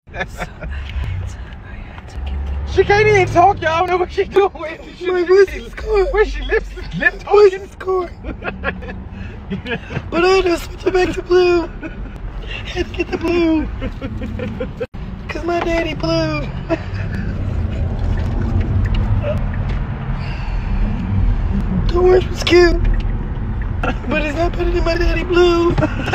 She can't even talk, y'all. I don't know what she's doing. Where's the score? Where's she lip Where's talking? the score? But I just switch it back to blue. Had to get the blue. Cause my daddy blue. The orange was cute. But it's not better than my daddy blue.